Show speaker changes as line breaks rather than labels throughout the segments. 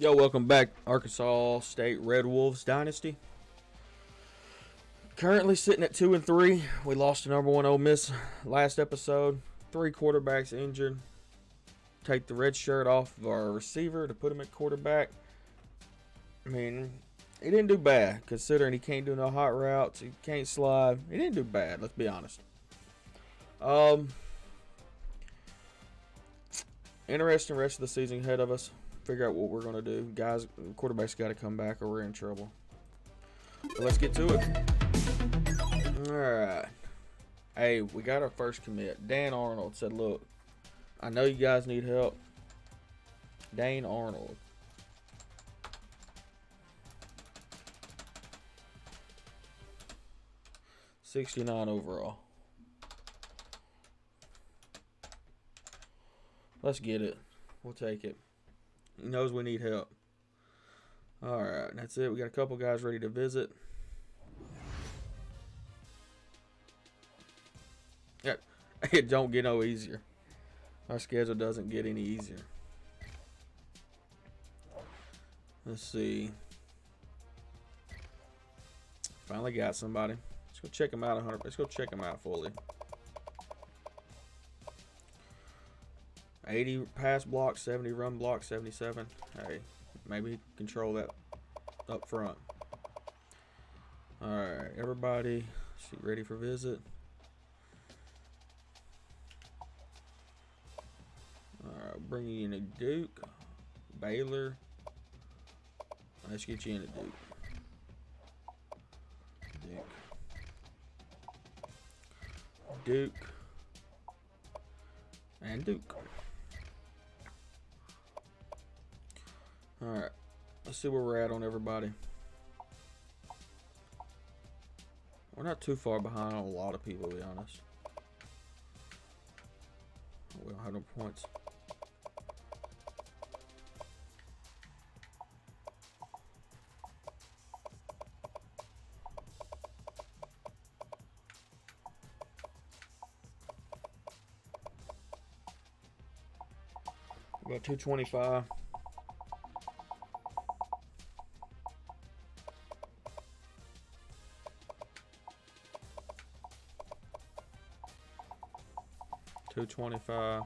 Yo, welcome back, Arkansas State Red Wolves Dynasty. Currently sitting at 2-3. We lost to number one Ole Miss last episode. 3 quarterbacks injured. Take the red shirt off of our receiver to put him at quarterback. I mean, he didn't do bad considering he can't do no hot routes. He can't slide. He didn't do bad. Let's be honest. Interesting rest of the season ahead of us. Figure out what we're going to do. Guys, quarterback's got to come back or we're in trouble. But let's get to it. Alright. Hey, we got our first commit. Dan Arnold said, look, I know you guys need help. Dane Arnold. $69 overall. Let's get it. We'll take it. He knows we need help. Alright, that's it. We got a couple guys ready to visit. Yep. It don't get no easier. Our schedule doesn't get any easier. Let's see. Finally got somebody. Let's go check him out 100. Let's go check him out fully. 80 pass block, 70 run block, 77. Hey, maybe control that up front. Alright, everybody, ready for visit? Alright, bring you in a Duke, Baylor. Let's get you in a Duke. Duke. And Duke. Alright, let's see where we're at on everybody. We're not too far behind on a lot of people, to be honest. We don't have no points. About 225. $225.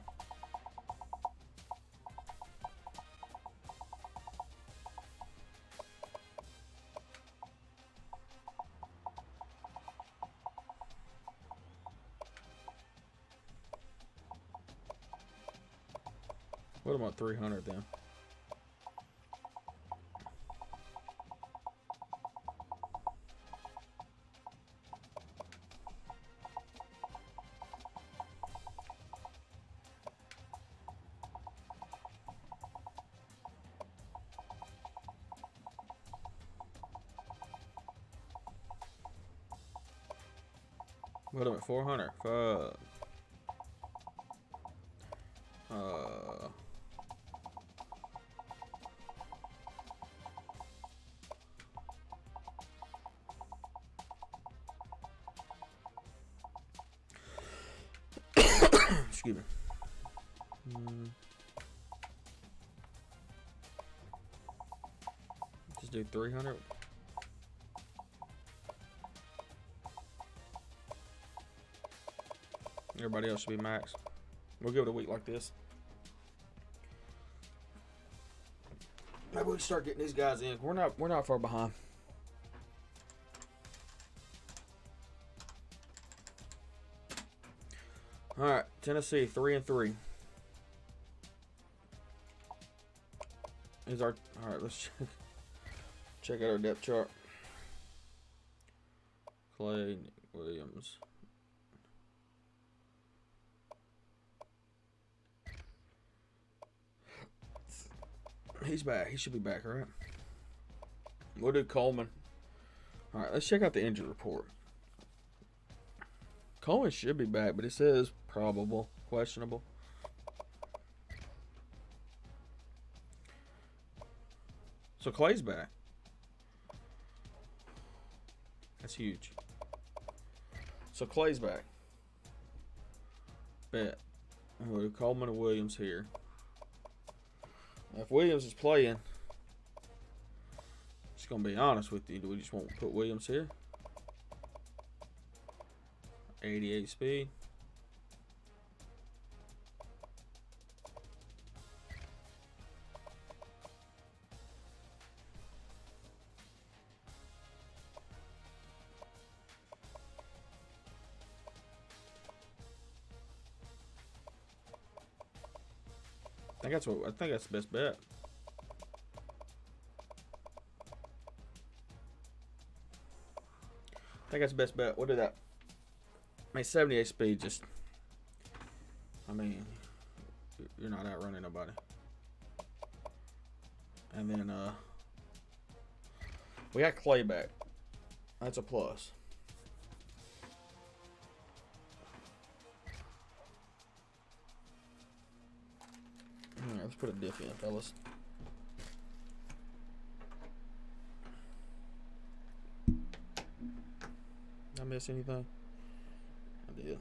What about 300 then? What am I, 400? Fuck. Excuse me. Just do 300. Everybody else should be max. We'll give it a week like this. Maybe we can start getting these guys in. We're not far behind. All right, Tennessee 3-3. Is our all right? Let's check out our depth chart. Clay Williams. He's back. He should be back, all right? We'll do Coleman. All right, let's check out the injury report. Coleman should be back, but it says probable, questionable. So Clay's back. That's huge. So Clay's back. Bet. We'll do Coleman and Williams here. If Williams is playing, Just gonna be honest with you. Do we just want to put Williams here? 88 speed. I think that's the best bet. I think that's the best bet. What did that? I mean, 78 speed just. I mean, you're not outrunning nobody. And then we got Clay back. That's a plus. All right, let's put a diff in, fellas. Did I miss anything? I did.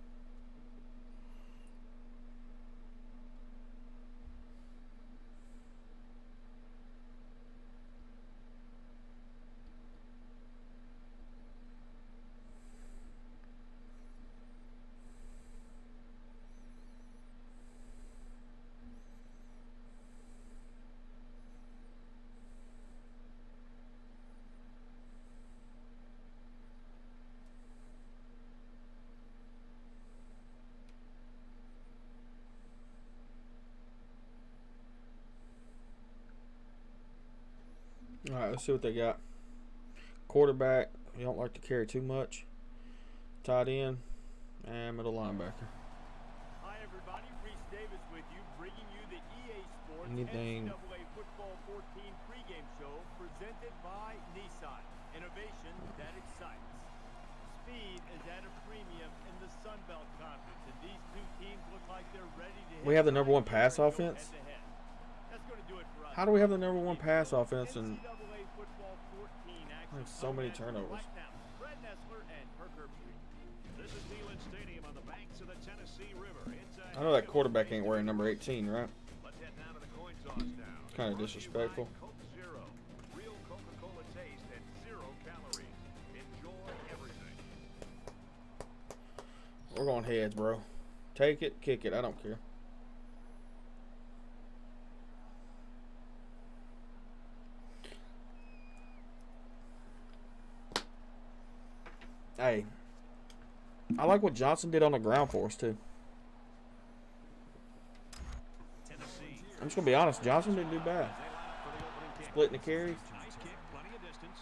All right, let's see what they got. Quarterback, you don't like to carry too much. Tight end, and middle linebacker.
Hi everybody, Reese Davis with you, bringing you the EA Sports
Anything?
NCAA Football 14 pregame show presented by Nissan. Innovation that excites. Speed is at a premium in the Sun Belt Conference, and these two teams look like they're ready to.
We have the number one pass offense.
That's going to do it for us.
How do we have the number one pass offense and
NCAA Football 14 action
so many turnovers?
right now. Fred Nessler and Kirk Herbstreit.
This is Neyland Stadium on the banks of the Tennessee River.
I know that quarterback ain't wearing number 18, right?
Let's head down to the coin toss now.
Kind of disrespectful.
Coke Zero. Real Coca-Cola taste and 0 calories. Enjoy everything.
We're going heads, bro. Take it, kick it. I don't care. Hey, I like what Johnson did on the ground for us, too.
Tennessee.
I'm just going to be honest. Johnson didn't do bad. Splitting the carries.
Nice kick, plenty of distance.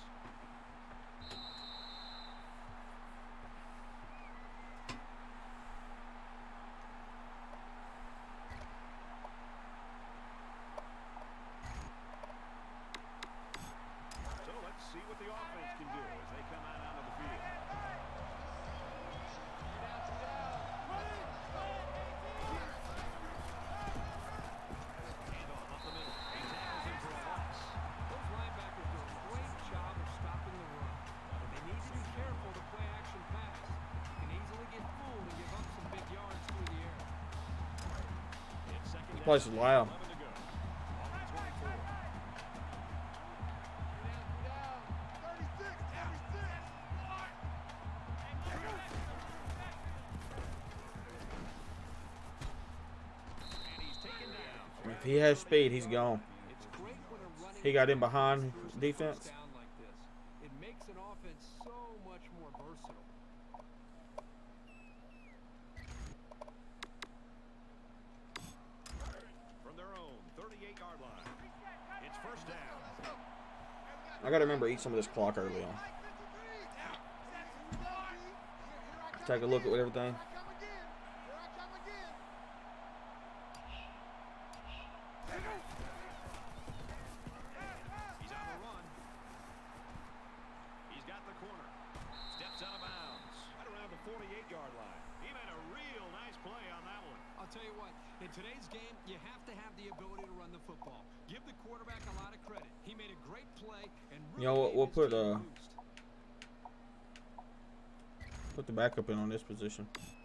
So let's see what the offense can do as they come out onto the field. Handoff up the middle. He tackles him for a loss.
Those linebackers do a great job of stopping the run. But they need to be careful to play action pass. You can easily get fooled and give up some big yards through the air.
It's second
This
down.
place is loud.
11 to go. On the 24. And he's taken down.
If he has speed, he's gone.
It's great when a running
He got in
back
behind
gets first
defense.
down like this. It makes an offense so much more versatile.
From their own 38-yard line. It's first down.
I got to remember to eat some of this clock early on. Take a look at everything.
He's on the run. He's got the corner. Steps out of bounds. Right around the 48-yard line. He made a real nice play on that one.
I'll tell you what, in today's game, you have to have the ability to run the football. Give the quarterback a lot of credit. He made a great play and really
You know what,
gave
we'll
his
put,
team a boost.
Put the backup in on this position.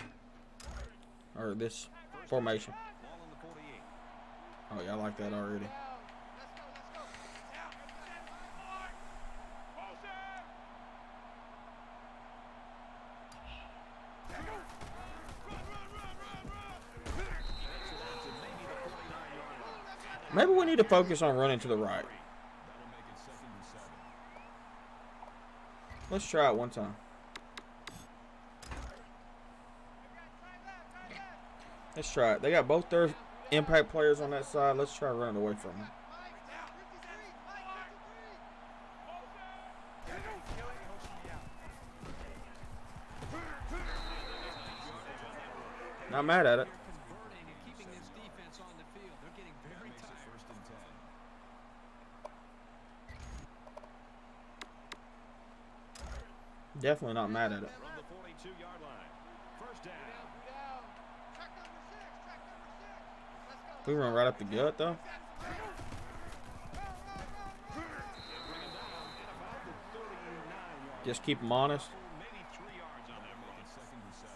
Or this formation.
Ball on the 48.
Oh, yeah, I like that already. Maybe we need to focus on running to the right.
That'll make it 2nd and 7.
Let's try it one time. Let's try it. They got both their impact players on that side. Let's try running away from them. Not mad at it.
Converting and keeping this defense on the field. They're getting very
Makes it
tired.
1st and 10.
Definitely not mad at it.
From the 42-yard line. 1st down.
We run right up the gut, though.
Bring him down at about the 39-yard.
Just keep them honest.
Maybe 3 yards on that run. 2nd and 7.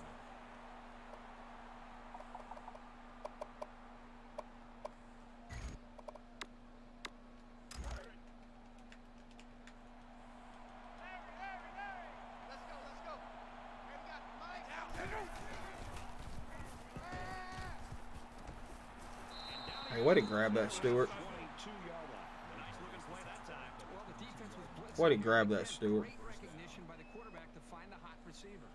Hey, way to grab that, Stewart.
22-yard line. Nice looking play that time.
Well, the defense was blitzing.
Way to grab that, Stewart.
Great recognition by the quarterback to find the hot receiver.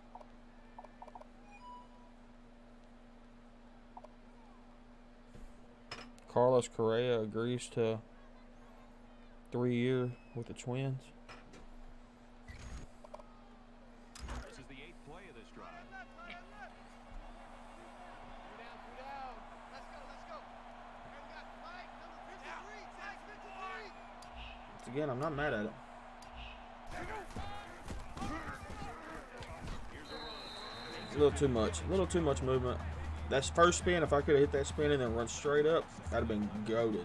Carlos Correa agrees to 3-year with the Twins.
This is the 8th play of this drive.
Once again, I'm not mad at it. A little too much. A little too much movement. That's first spin. If I could have hit that spin and then run straight up, that'd have been goated.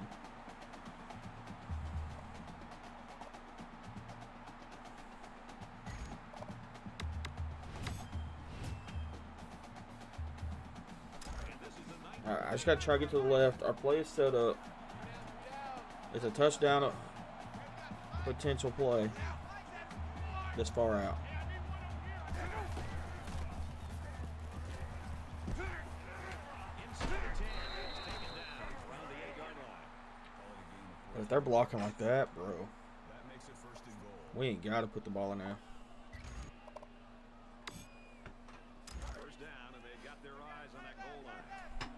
Alright, I just got to try to get to the left. Our play is set up. It's a touchdown potential play this far out. But if they're blocking like that, bro,
That makes it 1st and goal.
we ain't got to put the ball in there.
1st down, and they got their eyes on that goal line.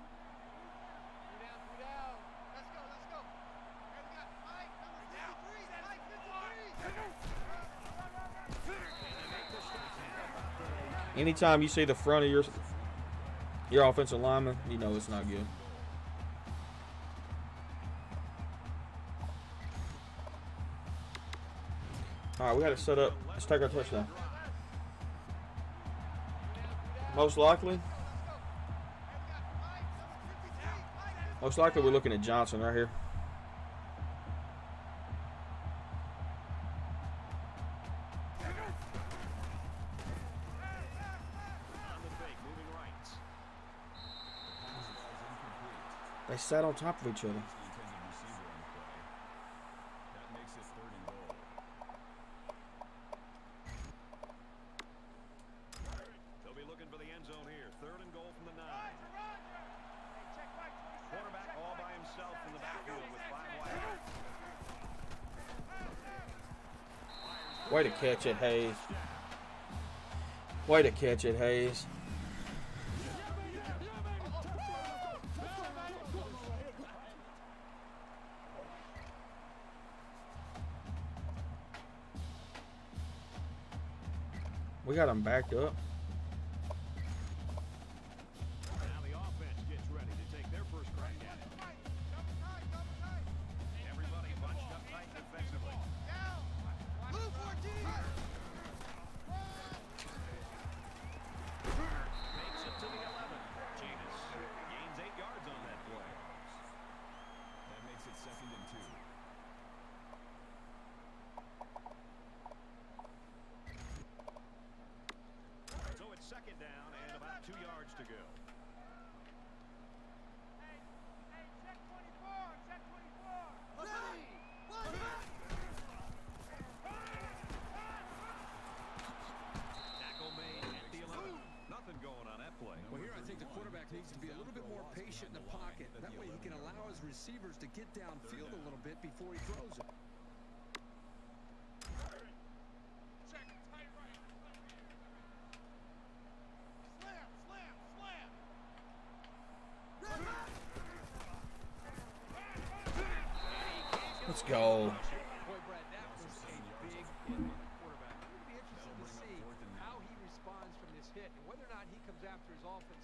Anytime you see the front of your offensive lineman, you know it's not good. All right, we got to set up. Let's take our touchdown. Most likely we're looking at Johnson right here.
On the fake, moving right.
They sat on top of each other.
The intended receiver on the play. That makes it 3rd and goal. They'll be looking for the end zone here. 3rd and goal from the 9. Quarterback all by himself in the backfield with 5 wide.
Way to catch it, Hayes. Way to catch it, Hayes. We got him backed up.
Now the offense gets ready to take their first crack at it. Everybody bunched up tight defensively. Makes it to the 11. Jameis gains 8 yards on that play. That makes it 2nd and 2.
to get downfield a little bit before he throws it.
Let's go.
Boy, Brad, that was a big hit on the quarterback. I'm going to be interested to see how he responds from this hit and whether or not he comes after his offense.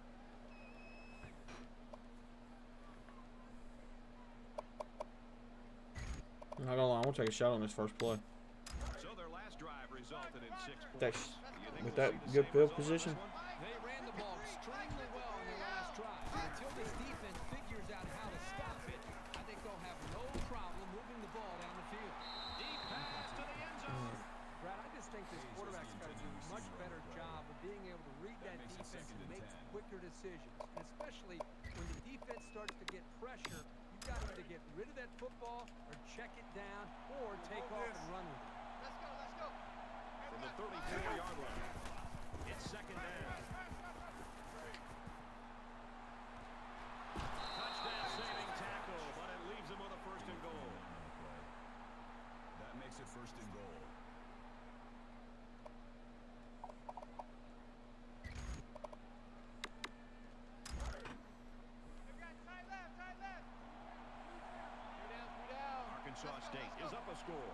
I'm not gonna lie, I'm gonna take a shot on this first play.
So their last drive resulted in 6 points.
That's,
Do you think
with
we'll
that
see the
good
same
field
result on
position.
this one?
They ran the ball extremely well on their last drive. And until this defense figures out how to stop it, I think they'll have no problem moving the ball down the field.
Deep pass to the end zone.
Brad, I just think this quarterback's got to do a much better job of being able to read that defense and make quicker decisions. And especially when the defense starts to get pressure, you've got to either get rid of that football or check it down or take off and run with it.
From the 34-yard line. It's second down. Touchdown saving tackle, but it leaves him with a first and goal.
That makes it first and goal.
Arkansas State is up a score.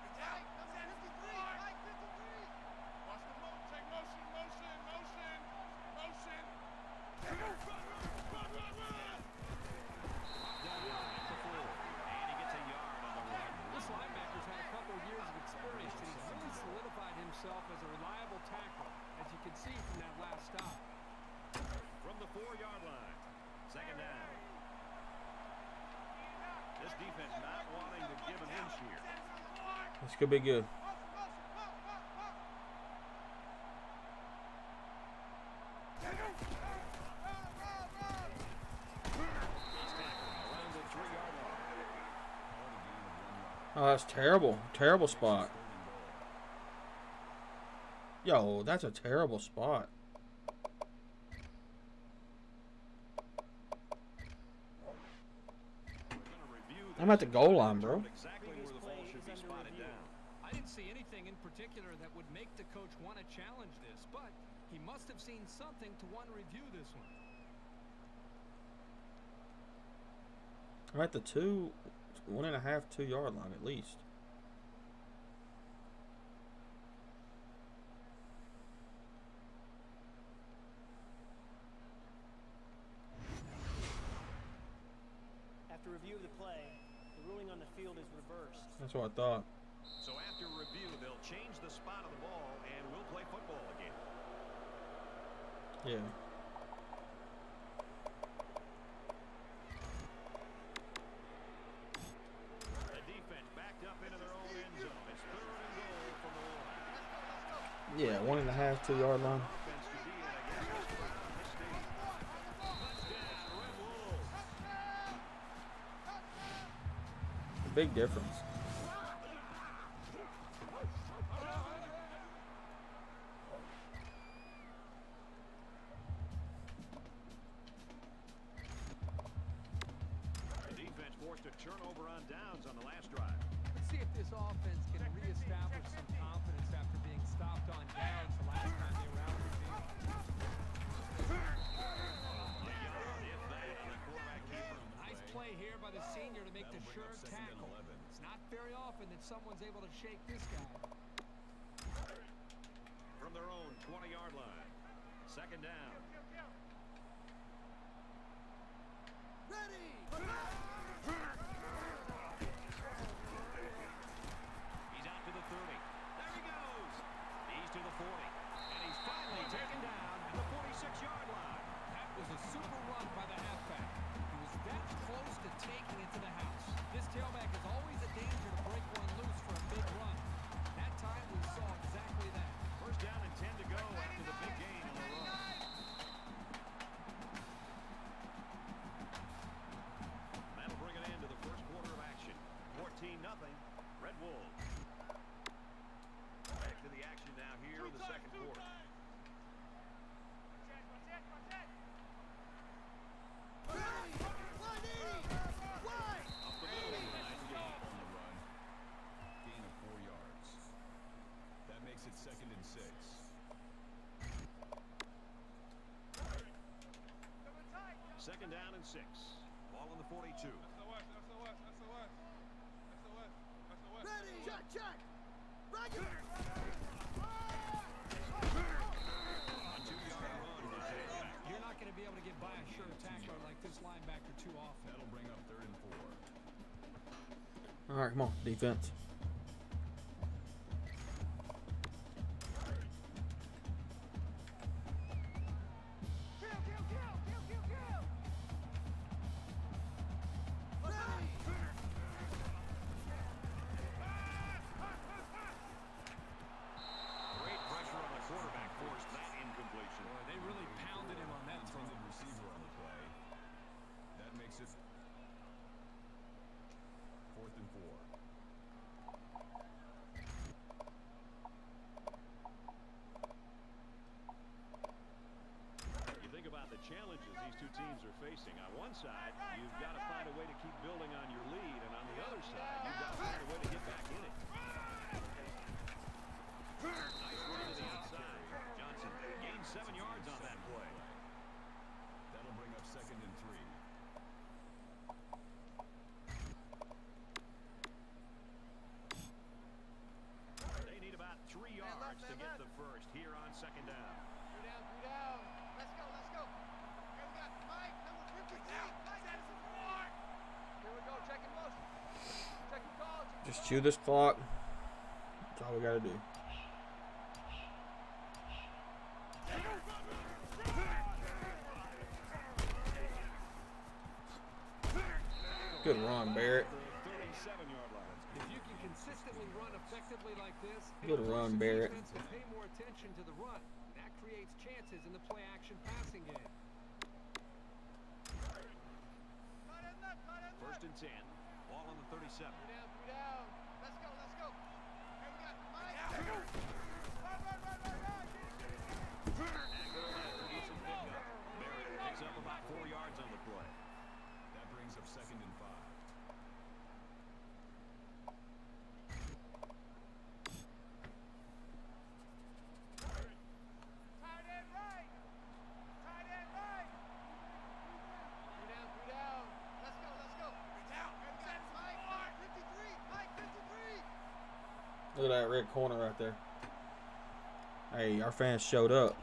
And he gets a yard on the run.
This linebacker's had a couple of years of experience, and he's really solidified himself as a reliable tackle, as you can see from that last stop.
From the 4-yard line. Second down. This defense not wanting to give an inch here.
This could be good.
Around the 3-yard line.
Oh, that's terrible. Terrible spot. Yo, that's a terrible spot. I'm at the goal line, bro.
Exactly where the ball should be spotted down.
I didn't see anything in particular that would make the coach want to challenge this, but he must have seen something to want to review this one.
I'm at the 1.5, 2-yard line at least.
After review of the play, the ruling on the field is reversed.
That's what I thought.
So after review, they'll change the spot of the ball and we'll play football again.
Yeah.
The defense backed up into their own end zone. It's third and goal from the line.
Yeah, 1.5, 2-yard line.
Offense to be in against this crowd in this stadium. Touchdown, Red Wolves.
A big difference.
The defense forced a turnover on downs on the last drive.
Let's see if this offense can reestablish some confidence after being stopped on downs the last time they were out of the field.
If that on the quarterback keeper.
Nice play here by the senior to make the sure tackle. It's not very often that someone's able to shake this guy.
From their own 20-yard line. Second down. He's out to the 30. There he goes. He's to the 40. And he's finally taken down at the 46-yard line.
That was a super run by the halfback. He was that close to taking it to the house. This tailback is always a danger to break one loose for a big run. That time we saw exactly that.
First down and 10 to go after the big gain on the run. That'll bring it into the first and 6. Ball on the 42.
Ready! Check, check! Bring it!
A 2-yard run for the tailback.
You're not going to be able to get by a sure tackler like this linebacker too often.
That'll bring up 3rd and 4.
All right, come on, defense.
Great pressure on the quarterback forced that incompletion.
Boy, they really pounded him on that throw.
Intended receiver on the play. That makes it 4th and 4.
You think about the challenges these two teams are facing. On one side, you've got to find a way to keep building on your lead, and on the other side, you've got to find a way to get back in it.
Nice run to the outside. Johnson gained 7 yards on that play.
That'll bring up 2nd and 3.
They need about 3 yards to get the first here on 2nd down.
Three down. Let's go, let's go. Here we got Mike, number 53. Mike, that is a four. Here we go, checking motion. Checking calls.
Just chew this clock. That's all we gotta do. Good run, Barrett.
The 37-yard line.
If you can consistently run effectively like this,
Good run, Barrett.
defense will pay more attention to the run. That creates chances in the play-action passing game.
First and 10. Ball on the 37.
Three down. Let's go, let's go. Here we got Mike. Run.
Aguilar gets his pickup. Barrett picks up about 4 yards on the play.
That brings up 2nd and 5.
Tight end right. Tight end right. Three down. Let's go, let's go. Here we got Mike, number 53. Mike, 53.
Look at that red corner right there. Hey, our fans showed up.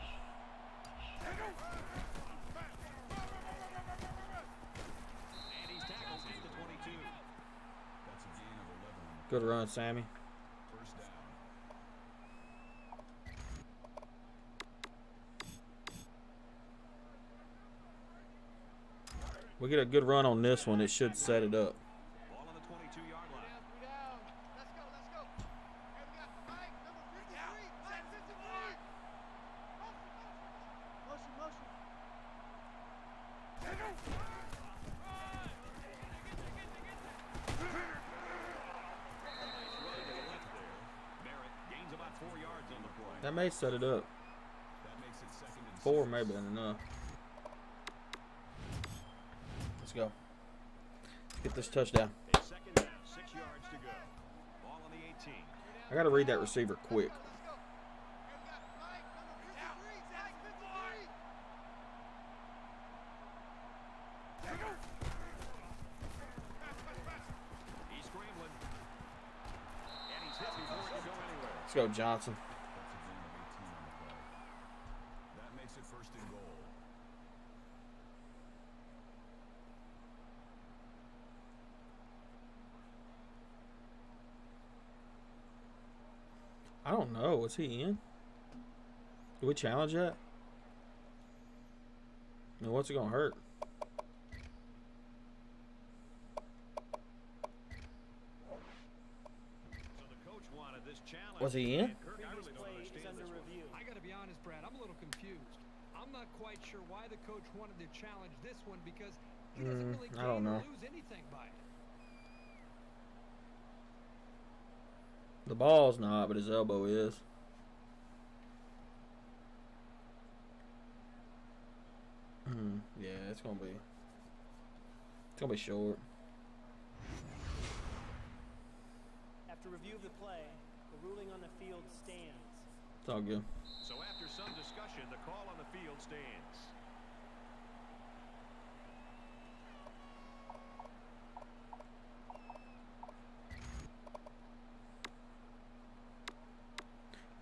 And he's tackled at the 22.
That's a gain of 11.
Good run, Sammy.
First down.
We get a good run on this one. It should set it up.
Ball on the 22-yard line.
Three down. Let's go, let's go. Here we got Mike, number 53. Mike, 53. Motion, motion.
Barrett gains about 4 yards on the play.
That may set it up.
That makes it 2nd and
4
6.
may have been enough. Let's go. Let's get this touchdown.
A 2nd down, 6 yards to go.
Ball on the 18.
I got to read that receiver quick.
Let's go. Here we got Mike, number 53. Mike, 53.
He's scrambling. And he's hit before he can go anywhere.
Let's go, Johnson.
That's a gain of 18 on the play. That makes it 1st and goal.
I don't know. Was he in? Do we challenge that? I mean, what's it going to hurt?
So the coach wanted this challenge.
Was he in?
And Kirk, I
Previous
really don't
play is
understand
under
this one.
review.
I got to be honest, Brad, I'm a little confused. I'm not quite sure why the coach wanted to challenge this one because he doesn't really
I don't
gain or
know.
lose anything by it.
The ball's not, but his elbow is. Yeah, it's gonna be short.
After review of the play, the ruling on the field stands.
It's all good.
So after some discussion, the call on the field stands.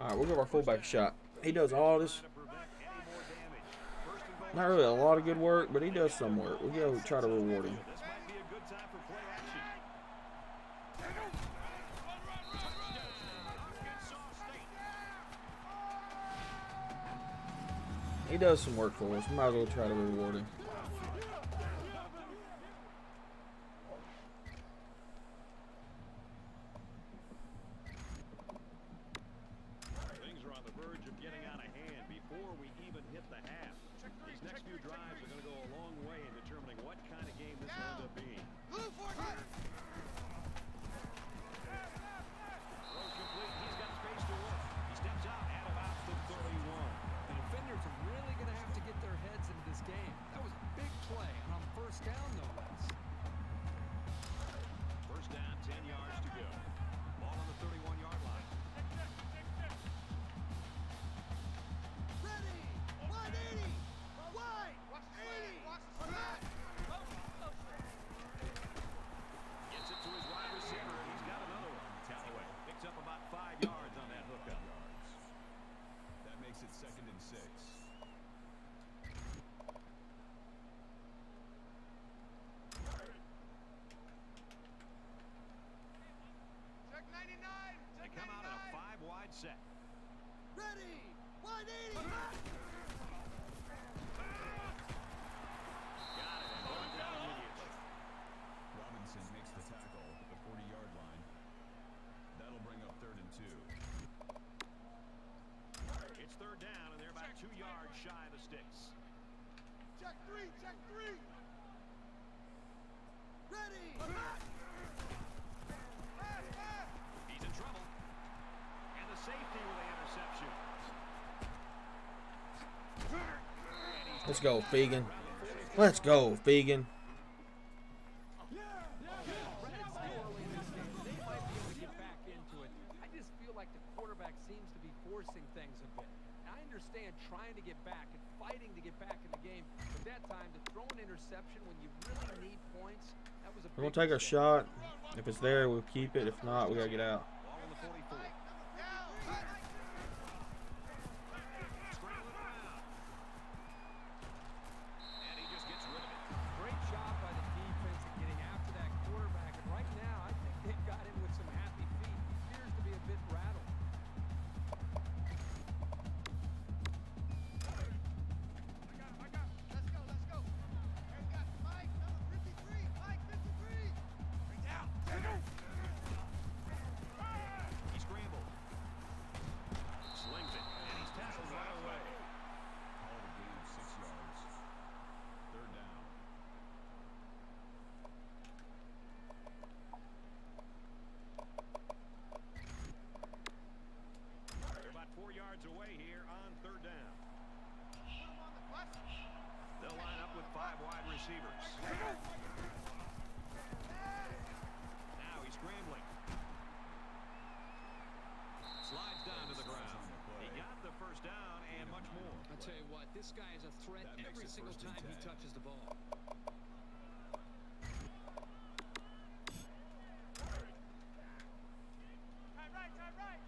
Alright, we'll give our fullback a shot. He does all this. Not really a lot of good work, but he does some work. We'll go try to reward him.
This might be a good time for play action.
He does some work for us. Might as well try to reward him.
Things are on the verge of getting out of hand before we even hit the half. These next few drives are going to go a long way in determining what kind of game this will end up being.
Blue for it.
Throws complete. He's got space to work. He steps out at about the 31.
The defenders are really going to have to get their heads into this game. That was a big play, and on first down, no less.
First down, 10 yards to go. Ball on the 31-yard line.
Ready. 180. Wide. 80. Watch the slide.
Gets it to his wide receiver, and he's got another one. Callaway picks up about 5 yards on that hookup.
That makes it 2nd and 6.
Check 99.
They
Check
come out in a
99.
5-wide set.
Ready. 180.
Got it, and going down immediately.
Robinson makes the tackle at the 40-yard line. That'll bring up 3rd and 2.
It's 3rd down, and they're about 2 yards shy of the sticks.
Check 3. Check 3. Ready. Pass. Pass.
He's in trouble. And the safety with the interception.
Let's go, Fegan. Let's go, Fegan.
It's too early in this game. They might be able to get back into it. I just feel like the quarterback seems to be forcing things a bit. And I understand trying to get back and fighting to get back in the game, but that time to throw an interception when you really need points, that was a
We're
big
going to take our
mistake.
shot. If it's there, we'll keep it. If not, we got to get out.
Ball on the 44.
Down.
Scrambling around. And he just gets rid of it.
Great job by the defense in getting after that quarterback. And right now, I think they've got him with some happy feet. He appears to be a bit rattled.
Let's go. Let's go. Here we got Mike, number 53. Mike, 53. Bring down.
He scrambled. Slings it, and he's tackled right away.
Call the game 6 yards. 3rd down.
They're about 4 yards away here on 3rd down.
Put him on the bus.
They'll line up with 5 wide receivers. Now he's scrambling. Slides down to the ground. He got the first down and much more.
I'll tell you what, this guy is a threat
That makes
every
it
single
1st and
time he
10.
touches the ball.
Time right.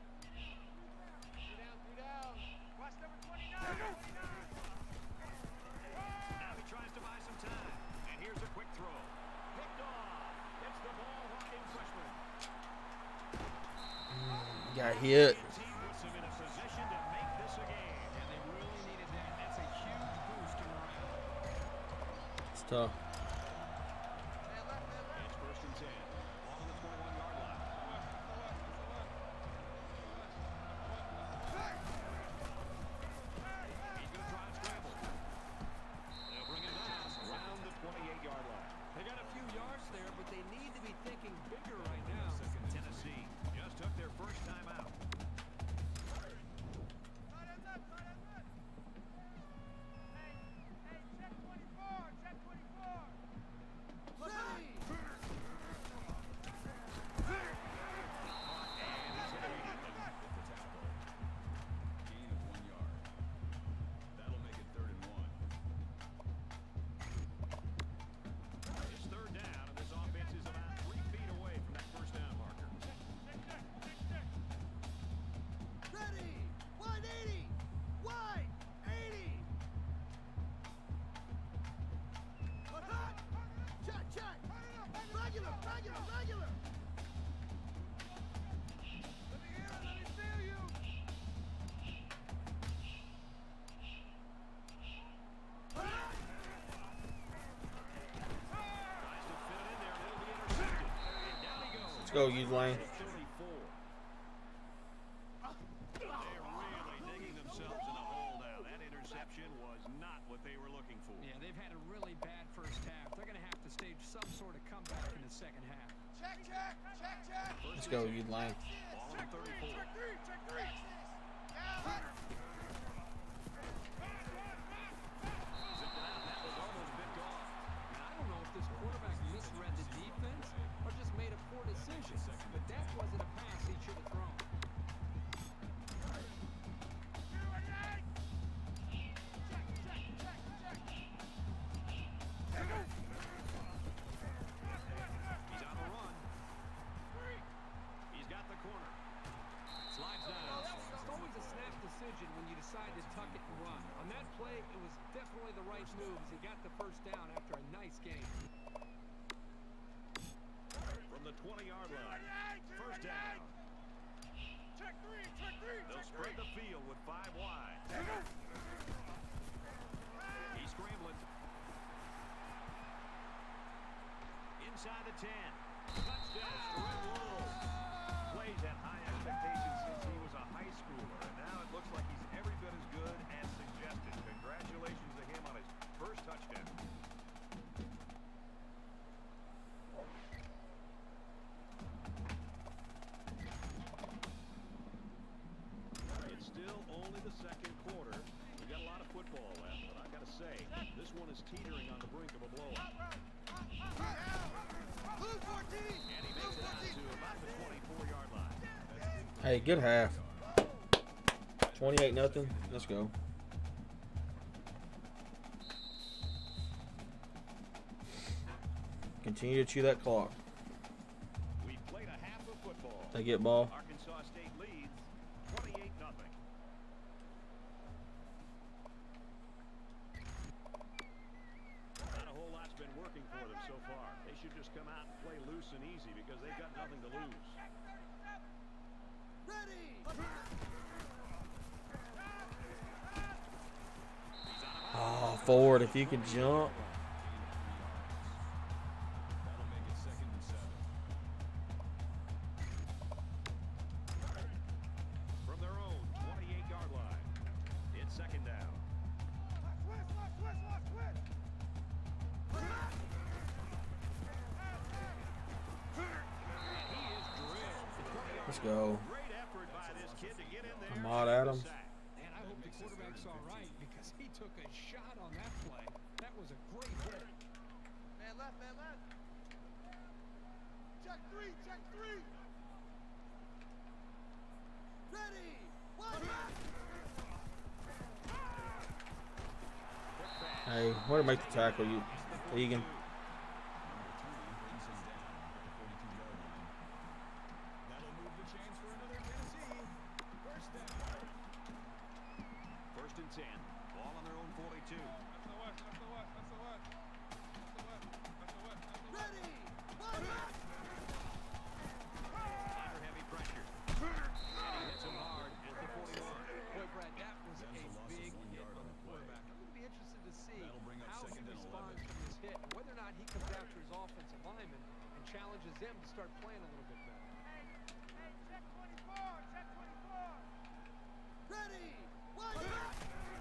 3 down. Watch number 29.
Now he tries to buy some time. And here's a quick throw. Picked off. It's the ball hawking freshman.
Got hit.
Team puts him in a position to make this a game.
And they really needed that. That's a huge boost to morale.
It's tough.
It's 1st and 10. Ball on the 21-yard line. He's going to try and scramble. They'll bring him down around the 28-yard line.
They got a few yards there, but they need to be thinking bigger right now.
Tennessee just took their first time out.
Right and left. Hey, check 24. Check 24.
Let's go, Hughes Lane.
34. They're really digging themselves in a hole now. That interception was not what they were looking for.
Yeah, they've had a really bad first half. They're going to have to stage some sort of comeback in the second half.
Check, check, check, check.
Let's go, Hughes Lane.
Ball on 34.
Check three, check three. Now, hut.
Zipped it out. That was almost picked off.
And I don't know if this quarterback misread the defense or just made a poor decision, but that wasn't a pass he should have thrown.
He's on the run. He's got the corner. Slides down.
It's always a snap decision when you decide to tuck it and run. On that play, it was definitely the right move as he got the first down after a nice game.
From the 20-yard line. First down.
Check three, check three,
They'll
check
spread
three.
the field with 5 wide. He's scrambling. Inside the 10. Touchdown, Red Wolves. Plays had high expectations since he was a high schooler, and now it looks like he's every bit as good as suggested. Congratulations to him on his first touchdown. It's still only the second quarter. We've got a lot of football left, but I've got to say, this one is teetering on the brink of a blowout.
Blue 14.
And he makes it out to about the 24-yard line.
Hey, good half. 28-0. Let's go. Continue to chew that clock.
We played a half of football.
They get ball.
Arkansas State leads 28-0. Not a whole lot's been working for them so far. They should just come out and play loose and easy because they've got nothing to lose.
Ready.
Oh, forward if you can jump.
That'll make it 2nd and 7.
From their own 28-yard line, it's second down.
Watch, watch, watch, watch.
And he is drilled.
Let's go.
Great effort by this kid to get in there.
Ahmad
and
Adams.
sack.
And I hope the quarterback's all right because he took a shot on that play. That was a great hit.
Man left, man left. Check three, check three. Ready. One back.
Hey, way to make the tackle, you Egan.
Number 3 brings him down at the 42-yard line. That'll move the chains for another Tennessee. First down.
First and 10. Ball on their own 42.
Ready. One back.
Under heavy pressure. And he hits him hard at the 41.
Boy, Brad, that was
That's
a
a loss of
big
1
hit
yard
on
on
the
the play.
quarterback. I'm going to be interested to see
That'll bring up
how he
2nd and
responds
11.
from this hit and whether or not he comes after his offensive lineman and challenges them to start playing a little bit better.
Hey, check 24, check 24. Ready. One back.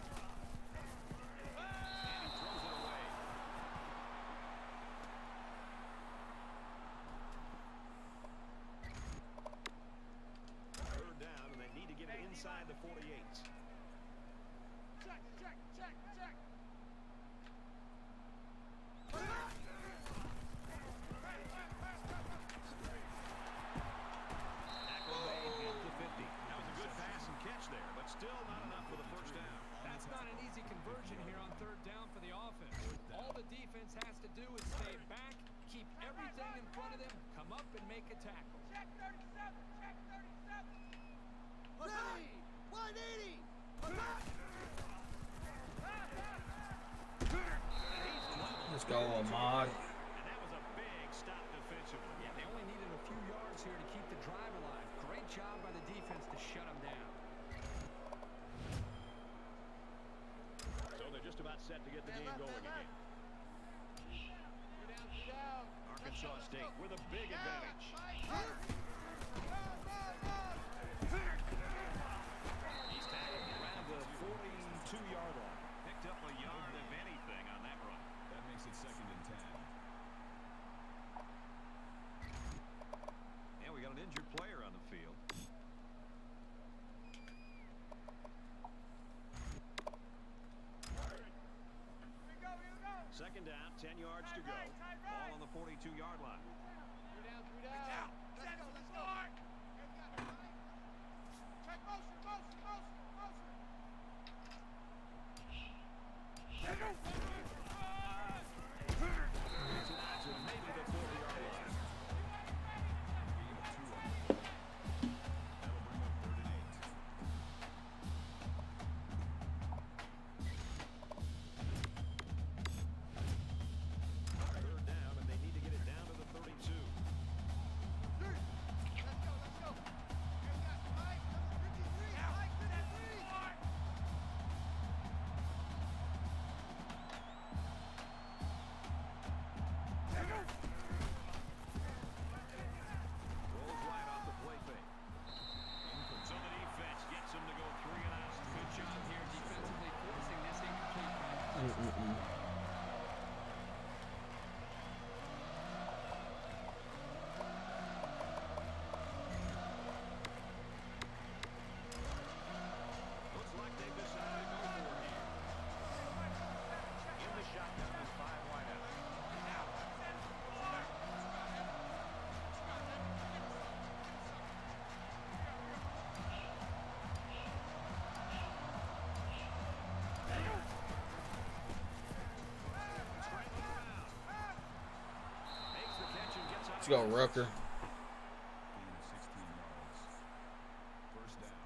And he throws it away. Third down, and they need to get it inside the 48.
Check, check, check, check.
Tackle made at the 50. That was a good pass and catch there, but still not enough for the first down.
That's not an easy conversion here on third down for the offense. All the defense has to do is stay back, keep everything in front of them, come up and make a tackle.
Check 37, check 37. Ready. 180. Back.
Let's go, Ahmad.
And that was a big stop defensively.
Yeah, they only needed a few yards here to keep the drive alive. Great job by the defense to shut them down.
So they're just about set to get the game going again.
Down.
Arkansas State with a big advantage.
Mike.
Let's go, Rucker.
Gain of 16 yards. First down.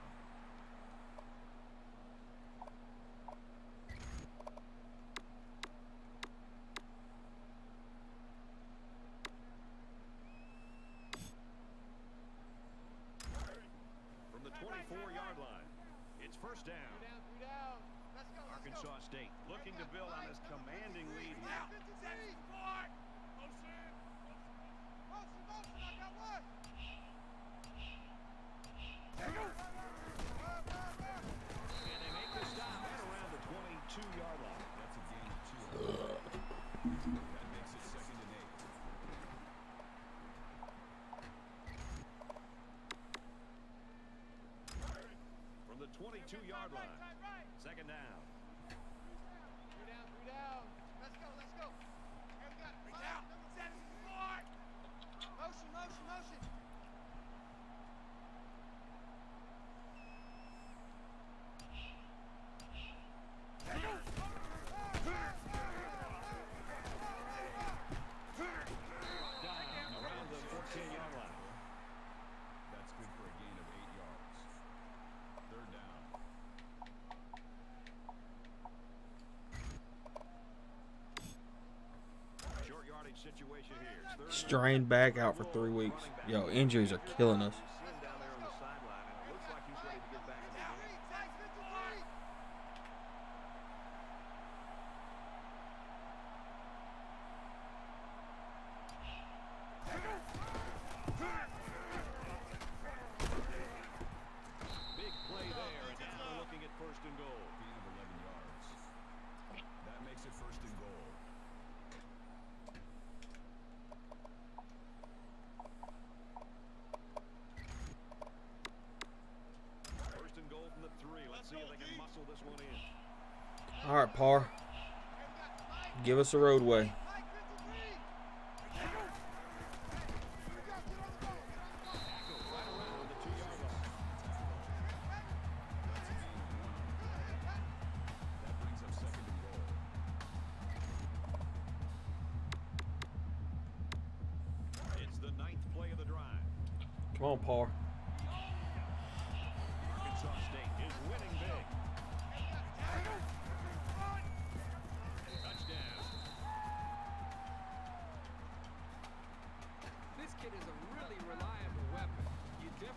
From the 24-yard line, it's first down.
Three down. Let's go.
Arkansas State looking to build on this commanding lead here.
Motion, I got one.
And they make the stop right around the 22-yard line.
That's a gain of 2 on the play. That makes it 2nd and 8.
From the 22-yard line, second down.
Three down. Let's go. Here we got three down. Motion.
Around the 14-yard line.
That's good for a gain of 8 yards. Third down.
Short yardage situation here. It's third and
Strained back out for 3 weeks. Yo, injuries are killing us.
You see him down there on the sideline, and it looks like he's ready to get back in the game. Big play there, and now they're looking at first and goal.
Gain of 11 yards. That makes it 1st and goal.
First and goal from the 3. Let's see if they can muscle this one in.
All right, Par. Give us a roadway.
Right around the 2-yard line.
That's a gain of 1 on the play. That brings up 2nd and goal.
It's the 9th play of the drive.
Come on, Par.
Arkansas State is winning big. Touchdown.
This kid is a really reliable weapon. You definitely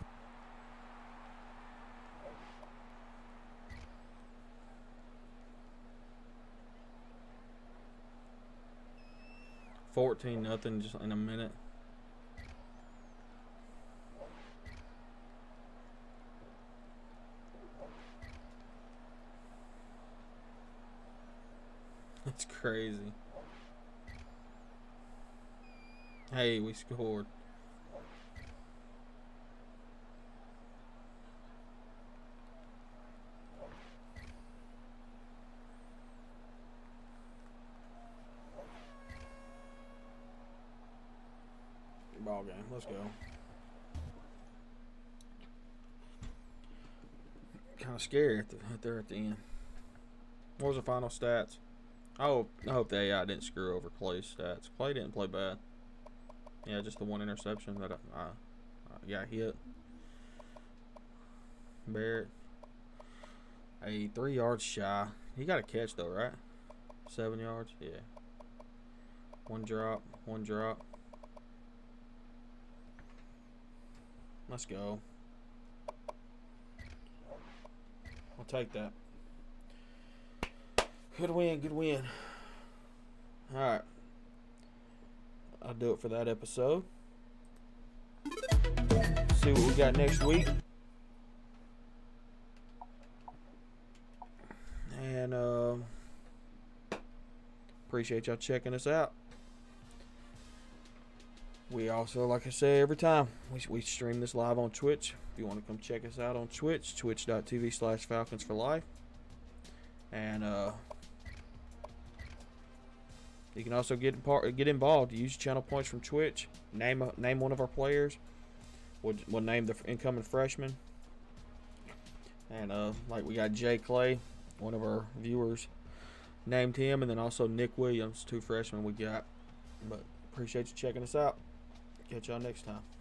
14-0 just in a minute. That's crazy. Hey, we scored. Ball game. Let's go. Kind of scary there at the end. What was the final stats? I hope the AI didn't screw over Clay's stats. Clay didn't play bad. Yeah, just the one interception that I got hit. Barrett. 3 yards shy. He got a catch though, right? 7 yards? Yeah. One drop. Let's go. I'll take that. Good win. Alright. I'll do it for that episode. See what we got next week. And appreciate y'all checking us out. We also, like I say every time, we stream this live on Twitch. If you want to come check us out on Twitch, twitch.tv/FalconsForLife. And you can also get involved. Use channel points from Twitch. Name one of our players. We'll name the incoming freshman. And like we got Jay Clay, one of our viewers named him, and then also Nick Williams, 2 freshmen we got. But appreciate you checking us out. Catch y'all next time.